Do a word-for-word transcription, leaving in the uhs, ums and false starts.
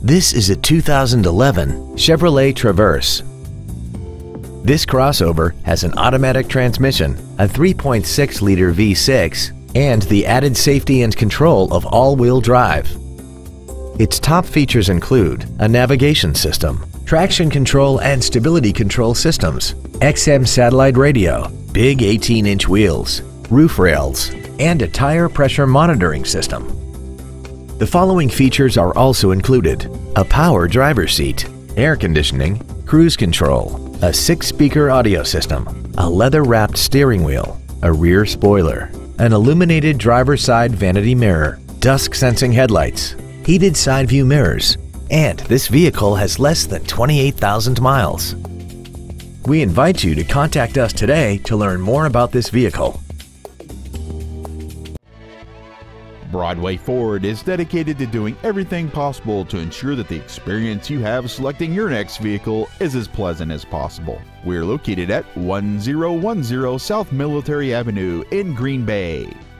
This is a two thousand eleven Chevrolet Traverse. This crossover has an automatic transmission, a three point six liter V six, and the added safety and control of all-wheel drive. Its top features include a navigation system, traction control and stability control systems, X M satellite radio, big eighteen inch wheels, roof rails, and a tire pressure monitoring system. The following features are also included: a power driver's seat, air conditioning, cruise control, a six-speaker audio system, a leather-wrapped steering wheel, a rear spoiler, an illuminated driver's side vanity mirror, dusk-sensing headlights, heated side view mirrors, and this vehicle has less than twenty-eight thousand miles. We invite you to contact us today to learn more about this vehicle. Broadway Ford is dedicated to doing everything possible to ensure that the experience you have selecting your next vehicle is as pleasant as possible. We're located at one zero one zero South Military Avenue in Green Bay.